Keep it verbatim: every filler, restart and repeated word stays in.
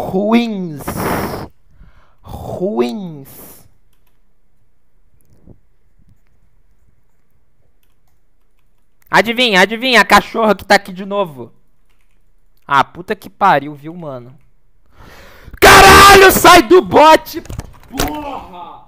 ruins. Ruins. Adivinha, adivinha, a cachorra que tá aqui de novo. Ah, puta que pariu, viu, mano? Caralho, sai do bot! Porra!